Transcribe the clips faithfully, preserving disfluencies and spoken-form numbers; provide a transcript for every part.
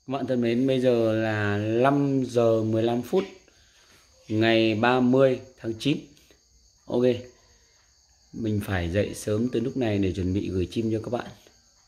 Các bạn thân mến, bây giờ là năm giờ mười lăm phút ngày ba mươi tháng chín. Ok, mình phải dậy sớm từ lúc này để chuẩn bị gửi chim cho các bạn.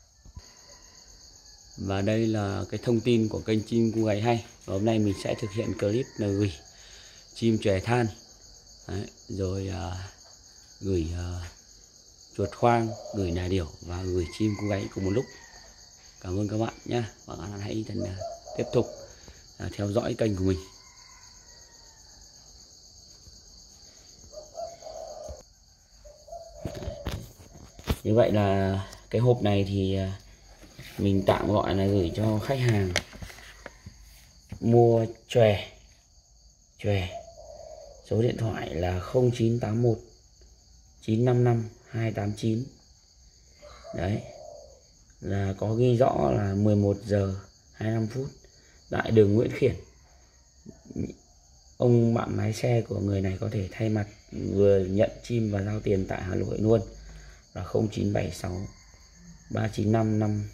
Và đây là cái thông tin của kênh Chim Cu Gáy Hay. Và hôm nay mình sẽ thực hiện clip là gửi chim chòe than. Đấy, rồi uh, gửi uh, chuột khoang, gửi nà điểu và gửi chim cu gáy cùng một lúc. Cảm ơn các bạn nhé. Và các bạn hãy thân, uh, tiếp tục uh, theo dõi kênh của mình. Như vậy là cái hộp này thì mình tạm gọi là gửi cho khách hàng mua chòe. Chòe số điện thoại là không chín tám một chín năm năm hai tám chín. Đấy, là có ghi rõ là mười một giờ hai mươi lăm phút tại đường Nguyễn Khiển. Ông bạn lái xe của người này có thể thay mặt vừa nhận chim và giao tiền tại Hà Nội luôn, là không chín bảy sáu ba chín năm năm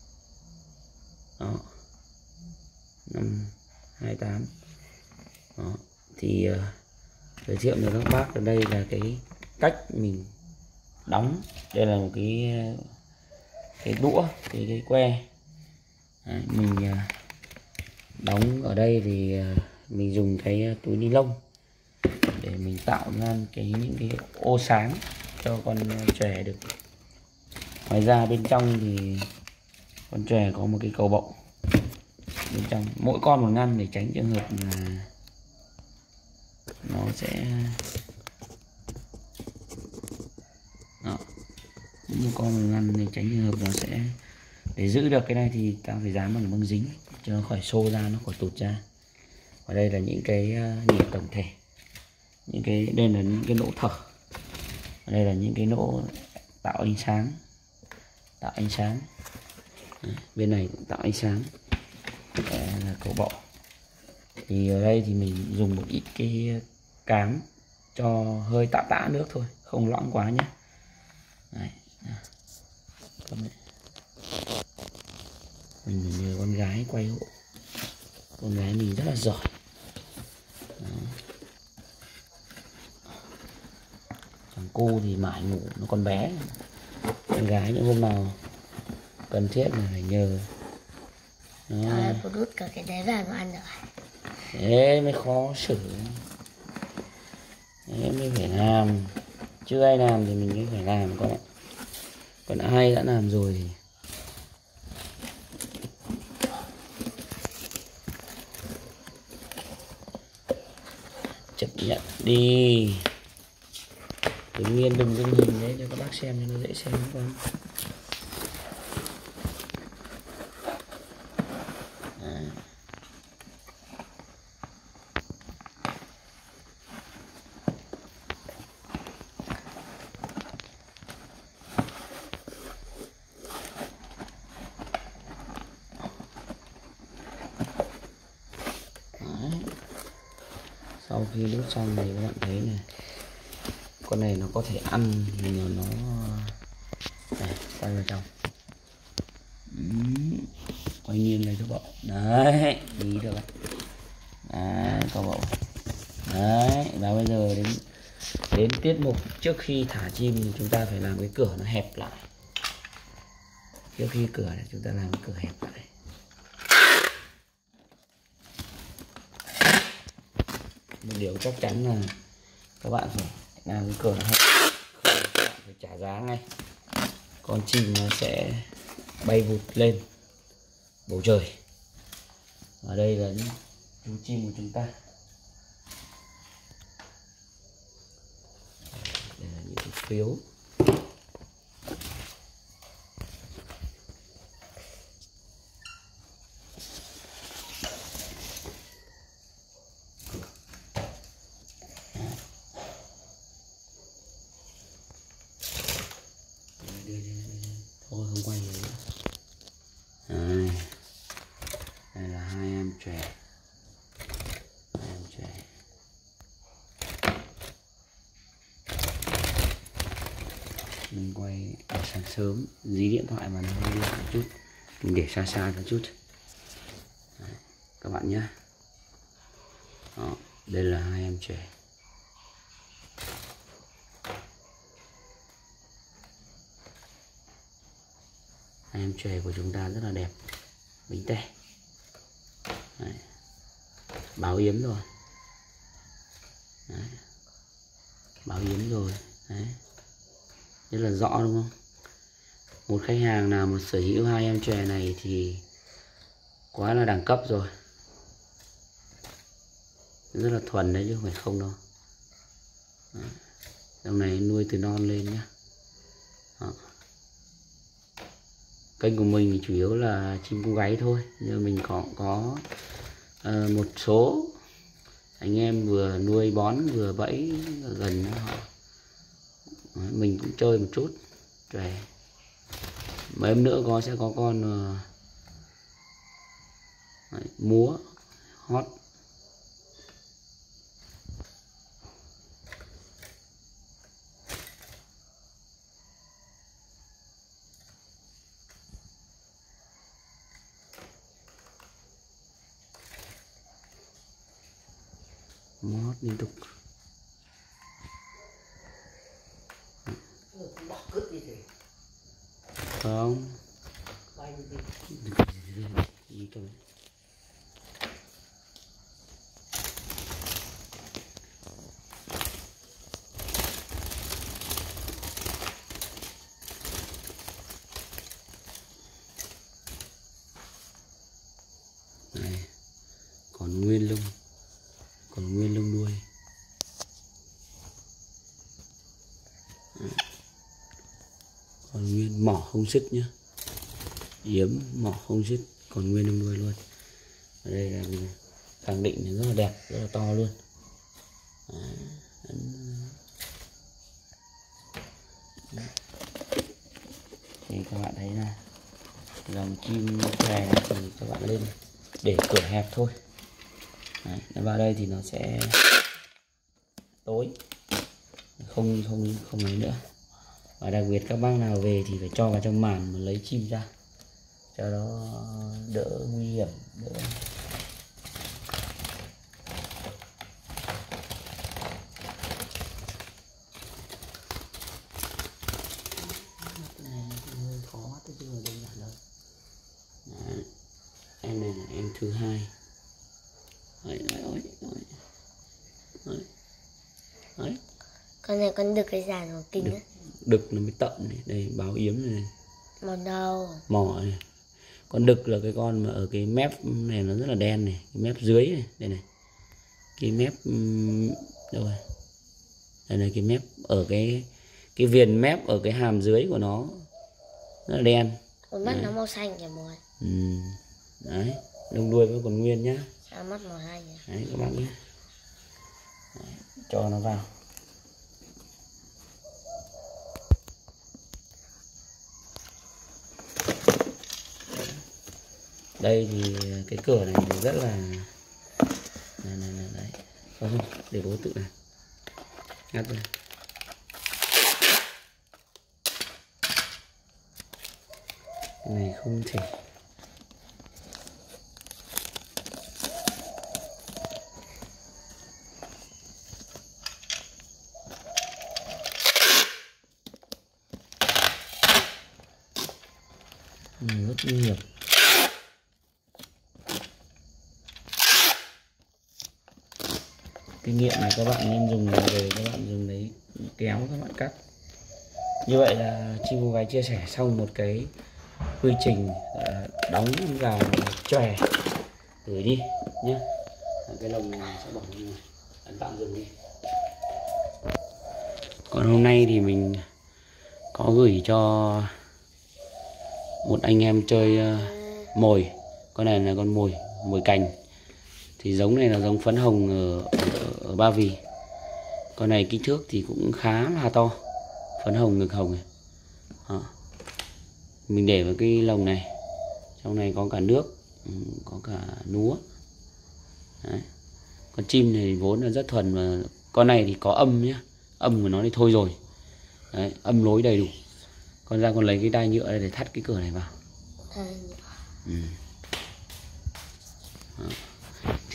đó năm hai tám. Đó thì uh, giới thiệu với các bác ở đây là cái cách mình đóng. Đây là một cái cái đũa, cái cái que. Đấy, mình uh, đóng ở đây thì uh, mình dùng cái túi ni lông để mình tạo ra cái những cái ô sáng cho con chòe được. Ngoài ra bên trong thì con chòe có một cái cầu bọng bên trong, mỗi con một ngăn để tránh trường hợp là nó sẽ đó, mỗi con một ngăn để tránh trường hợp nó sẽ, để giữ được cái này thì ta phải dán bằng băng dính cho nó khỏi xô ra, nó khỏi tụt ra. Và đây là những cái nhịp tổng thể, những cái đây là những cái lỗ thở, ở đây là những cái lỗ tạo ánh sáng, tạo ánh sáng. Đấy, bên này cũng tạo ánh sáng. Đây là cầu bọ. Thì ở đây thì mình dùng một ít cái cám cho hơi tạ tạ nước thôi, không loãng quá nhé. Đấy. Mình nhờ con gái quay hộ, con gái mình rất là giỏi. Đó. Thằng cu thì mãi ngủ, nó còn bé. Con gái những hôm nào cần thiết là phải nhờ. Đó, cô đút cả cái đáy vàng ăn rồi. Thế mới khó xử. Thế mới phải làm. Chứ ai làm thì mình mới phải làm con ạ. Còn ai đã làm rồi thì chấp nhận đi. Tự nhiên đừng đừng nhìn đấy cho các bác xem cho nó dễ xem con. Sau khi đút xong thì các bạn thấy này, con này nó có thể ăn nhưng mà nó này, quay vào trong, uhm, quay nghiêng này cho bộ đấy, đi được đấy, có bộ đấy. Và bây giờ đến đến tiết mục trước khi thả chim thì chúng ta phải làm cái cửa nó hẹp lại. Trước khi cửa này chúng ta làm cái cửa hẹp lại. Một điều chắc chắn là các bạn phải làm cái cửa nó hẹp, không các bạn phải trả giá ngay, con chim nó sẽ bay vụt lên bầu trời. Ở đây là những chú chim của chúng ta. Đây là những cái phiếu. Thôi không quay nữa. Đây, đây là hai em chòe, hai em chòe. Mình quay ở sáng sớm, dí điện thoại mà nó hơi đi một chút, mình để xa xa một chút. các bạn nhé. Đó, đây là hai em trẻ. Hai em trẻ của chúng ta rất là đẹp, bánh tẻ. Đấy. Báo yếm rồi. Đấy. Báo yếm rồi. Đấy. Rất là rõ đúng không? Một khách hàng nào mà sở hữu hai em chè này thì quá là đẳng cấp rồi. Rất là thuần đấy chứ không phải không đâu. Dòng này nuôi từ non lên nhá. Đó. Kênh của mình thì chủ yếu là chim cu gáy thôi, nhưng mình có có uh, một số anh em vừa nuôi bón vừa bẫy ở gần họ. Đó, mình cũng chơi một chút chè. Mấy em nữa có sẽ có con uh, đấy, múa hot. Mót liên tục. Không. Gì cơ. Này, còn nguyên lông, còn nguyên lông đuôi. Còn nguyên mỏ không xích nhá, yếm mỏ không xích, còn nguyên lông đuôi luôn. Ở đây là mình khẳng định rất là đẹp, rất là to luôn. Thì các bạn thấy là dòng chim chè này thì các bạn lên để cửa hẹp thôi. Đấy, nó vào đây thì nó sẽ tối, không không không lấy nữa. Và đặc biệt các bác nào về thì phải cho vào trong màn mà lấy chim ra cho nó đỡ nguy hiểm, đỡ. Em này là em thứ hai. Đấy, đấy, đấy, đấy. Đấy. Con này con đực cái giàn của kinh á. Đực là mới tận này, đây báo yếm này. Màu đâu? Mỏ này. Con đực là cái con mà ở cái mép này nó rất là đen này, cái mép dưới này, đây này. Cái mép đâu rồi? Đây này, cái mép ở cái cái viền mép ở cái hàm dưới của nó rất là đen. Con mắt đấy. Nó màu xanh kìa mọi. Ừ. Đấy, lông đuôi vẫn còn nguyên nhá. Sao mắt màu hai nhỉ? Đấy các bạn nhé. Đấy, cho nó vào. Đây thì cái cửa này thì rất là này, này, này, đấy. Không, không, để bố tự làm. Ngắt ra. Cái này không thể. Ừ, rất nguy hiểm. Kinh nghiệm này các bạn nên dùng về, các bạn dùng đấy kéo các bạn cắt. Như vậy là chim cu gáy chia sẻ xong một cái quy trình đóng vào chòe gửi đi nhé. Cái lồng này sẽ bỏ ra ngoài, ấn tạm dừng đi. Còn hôm nay thì mình có gửi cho một anh em chơi uh, mồi. Con này là con mồi, mồi cành. Thì giống này là giống phấn hồng ở, ở, ở Ba Vì. Con này kích thước thì cũng khá là to, phấn hồng ngực hồng này. Đó. Mình để vào cái lồng này, trong này có cả nước, có cả núa. Đấy. Con chim này vốn là rất thuần, và con này thì có âm nhé, âm của nó thì thôi rồi. Đấy, âm lối đầy đủ. Con ra con lấy cái đai nhựa để thắt cái cửa này vào. Ừ. Đó.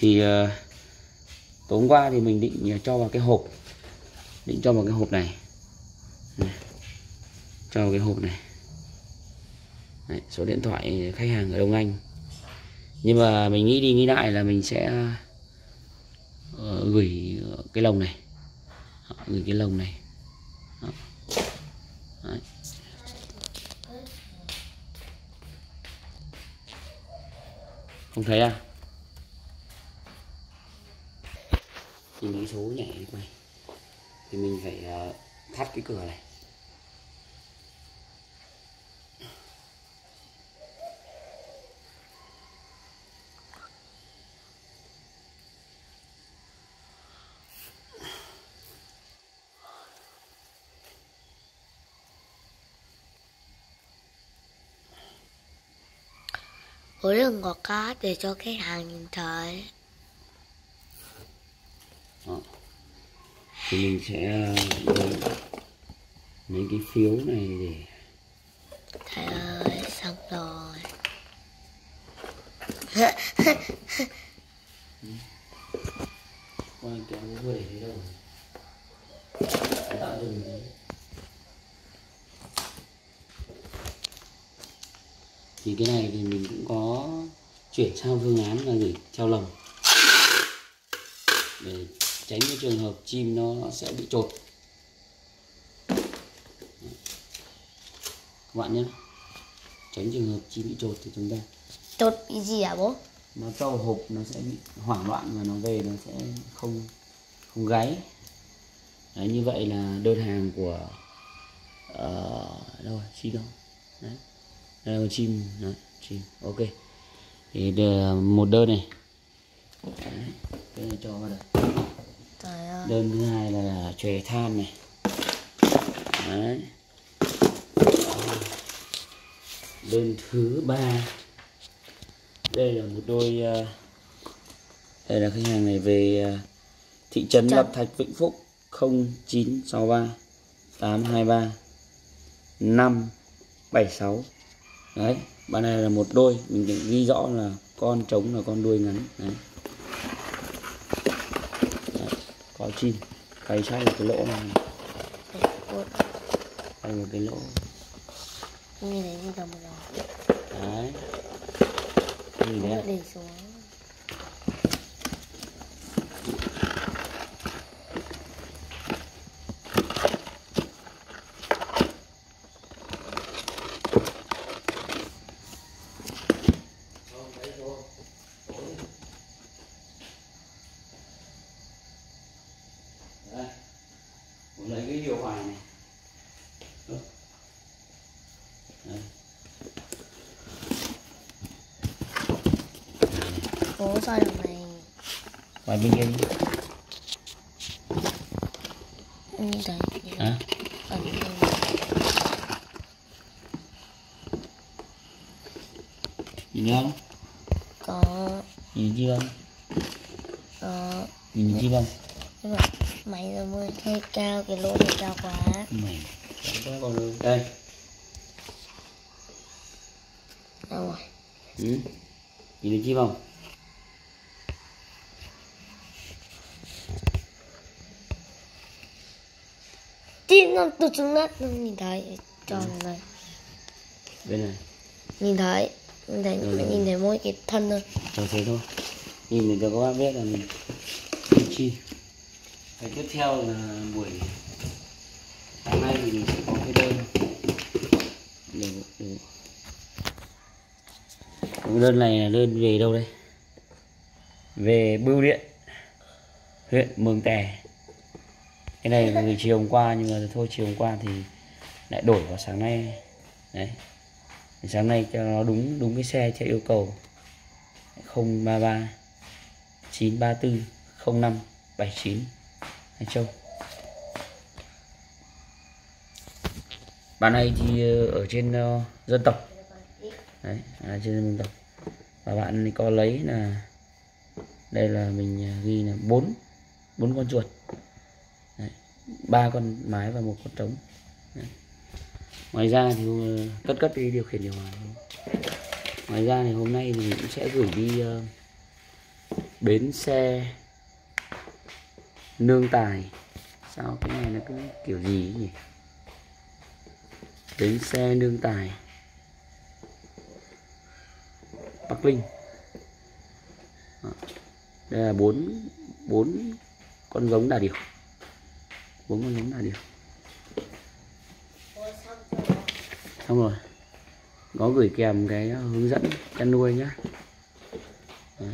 Thì uh, tối hôm qua thì mình định cho vào cái hộp, định cho vào cái hộp này, này. Cho vào cái hộp này. Đấy, số điện thoại khách hàng ở Đông Anh. Nhưng mà mình nghĩ đi nghĩ lại là mình sẽ uh, gửi cái lồng này, gửi cái lồng này. Đó. Đấy. Không thấy à? Thì cái số nhảy này quay thì mình phải uh, thắt cái cửa này. Bố đừng có cắt để cho khách hàng nhìn thấy. Đó. Thì mình sẽ lấy mấy cái phiếu này để Thầy ơi, xong rồi. Quay kéo vừa để thế đâu. Tạo dừng đấy. Thì cái này thì mình cũng có chuyển sang phương án là gửi theo lồng để tránh cái trường hợp chim nó sẽ bị chột. Các bạn nhé, tránh trường hợp chim bị chột thì chúng ta Chột bị gì hả bố? nó cho hộp nó sẽ bị hoảng loạn và nó về nó sẽ không không gáy. Đấy, như vậy là đơn hàng của uh, đâu rồi, chim đâu đấy, đây là chim đấy, chim ok. Thì một đơn này đấy, cái này cho vào đây. Trời ơi. Đơn thứ hai là chòe than này đấy. Đơn thứ ba đây là một đôi, đây là khách hàng này về thị trấn Lập Thạch, Vĩnh Phúc, không chín sáu ba tám hai ba năm bảy sáu. Đấy, bạn này là một đôi, mình định ghi rõ là con trống là con đuôi ngắn. Đấy. Đấy, có chim cày sát một cái lỗ này, cày một cái lỗ như đấy, như đồng rồi. đấy, gì đấy để xuống. Đây, lấy cái điều hòa này. Đây. Bố sao đường này? Ngoài bên kia đi. Như đấy. Hả? Ở đây. Nhìn thấy không? Có. Nhìn chi không? Có. Nhìn chi không? Nhưng mà máy giờ mới hơi cao, cái lỗ này cao quá. Mày có con đây. Đâu rồi? Ừ. Nhìn thấy chim không? Chim nó tụt xuống đất, nó nhìn thấy tròn Ừ. này. Bên này. Nhìn thấy, nhìn thấy, Ừ. nhìn thấy mỗi cái thân thôi. Cho thế thôi. Nhìn để cho các bác biết là mình nuôi chim. Cái tiếp theo là buổi sáng nay thì mình sẽ có cái đơn để, để... Cái đơn này là đơn về đâu đây? Về Bưu Điện, huyện Mường Tè. Cái này là từ chiều hôm qua, nhưng mà thôi chiều hôm qua thì lại đổi vào sáng nay. Đấy, sáng nay cho nó đúng đúng cái xe theo yêu cầu. Không ba ba chín ba tư không năm bảy chín Hải Châu. Bạn này thì ở trên uh, dân tộc. Đấy, ở trên dân tộc. Và bạn có lấy là đây là mình ghi là bốn bốn con chuột, ba con mái và một con trống. Đấy. Ngoài ra thì cất cất đi điều khiển điều hòa. Ngoài ra thì hôm nay thì mình cũng sẽ gửi đi uh, bến xe Nương Tài. Sao cái này nó cứ kiểu gì ấy nhỉ? Bến xe Nương Tài, Bắc Ninh. Đó. Đây là bốn bốn con giống đà điểu, bốn con giống đà điểu. Xong rồi, có gửi kèm cái hướng dẫn chăn nuôi nhé. Đấy.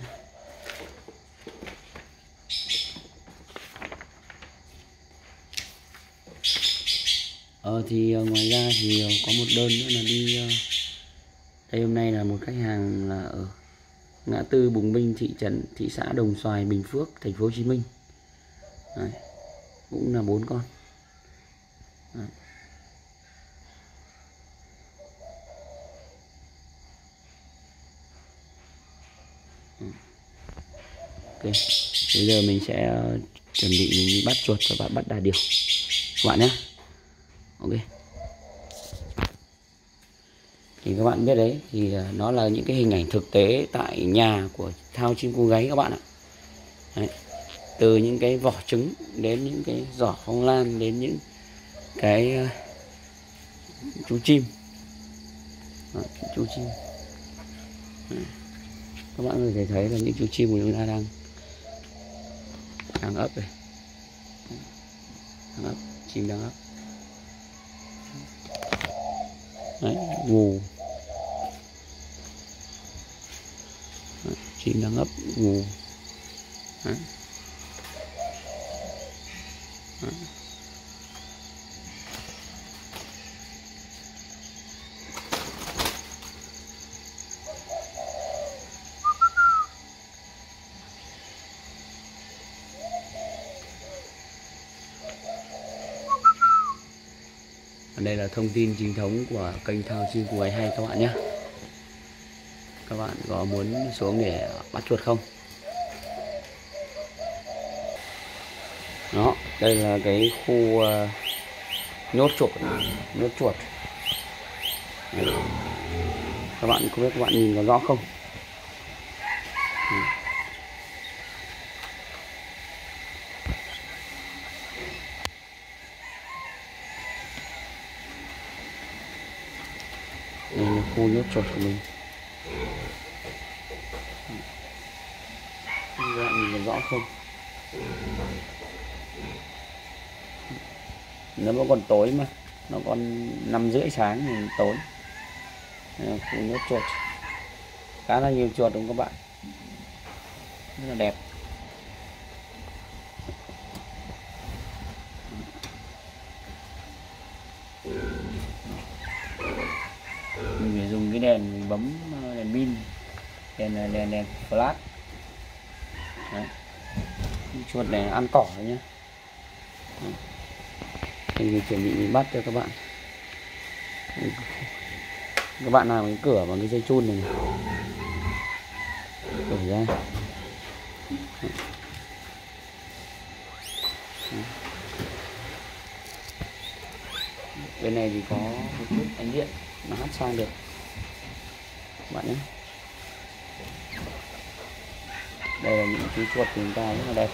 Ờ thì ngoài ra thì có một đơn nữa là đi đây. Hôm nay là một khách hàng là ở ngã tư Bùng Binh, thị trấn thị xã Đồng Xoài, Bình Phước, thành phố Hồ Chí Minh. Đấy. Cũng là bốn con. Đấy. Ok, bây giờ mình sẽ chuẩn bị mình đi bắt chuột và bạn bắt đà điểu các bạn nhé. Ok, thì các bạn biết đấy, thì nó là những cái hình ảnh thực tế tại nhà của thao chim cu gáy các bạn ạ. Đấy. Từ những cái vỏ trứng đến những cái giỏ phong lan đến những cái uh, chú chim. Đó, chú chim. Đấy. Các bạn có thể thấy là những chú chim của chúng ta đang đang ấp này, đang ấp, chim đang ấp. Đấy, ngủ. Đấy, chim đang ấp ngủ. Đấy. Đấy. Đây là thông tin chính thống của kênh Thao Chim Cu Gáy Hay các bạn nhé. Các bạn có muốn xuống để bắt chuột không? Đó, đây là cái khu uh, nhốt chuột, nhốt chuột. Đấy. Các bạn không biết các bạn nhìn có rõ không? Ừ. Đây là khu nhốt chuột của mình. Các bạn nhìn có rõ không? Nó vẫn còn tối mà, nó còn năm rưỡi sáng thì tối. Đây là khu nhốt chuột, khá là nhiều chuột đúng không các bạn, rất là đẹp. Mình phải dùng cái đèn, mình bấm đèn pin, đèn đèn đèn, đèn flash. Đấy. Chuột này ăn cỏ rồi nhá. Đấy. Thì mình chuẩn bị mình bắt cho các bạn. Các bạn làm cái cửa bằng cái dây chun này, cởi ra. Đấy. Bên này thì có một chút ánh điện nó hắt sang được các bạn nhé. Đây là những chú chuột của chúng ta rất là đẹp.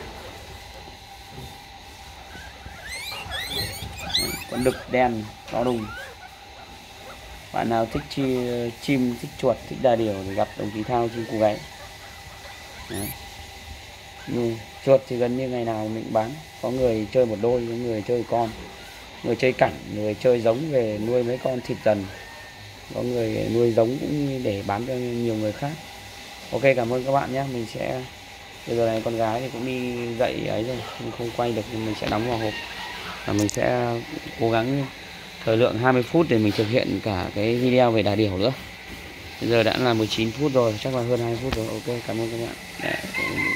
Đấy, con đực đen to đùng. Bạn nào thích chi, chim, thích chuột, thích đà điểu thì gặp đồng chí Thao Chim Cu Gáy. Đấy. Nhưng chuột thì gần như ngày nào mình bán. Có người chơi một đôi, có người chơi con, người chơi cảnh, người chơi giống về nuôi mấy con thịt dần, có người nuôi giống cũng như để bán cho nhiều người khác. Ok, cảm ơn các bạn nhé. Mình sẽ bây giờ này con gái thì cũng đi dậy ấy rồi, mình không quay được nhưng mình sẽ đóng vào hộp và mình sẽ cố gắng thời lượng hai mươi phút để mình thực hiện cả cái video về đà điểu nữa. Bây giờ đã là mười chín phút rồi, chắc là hơn hai mươi phút rồi. Ok, cảm ơn các bạn. Để...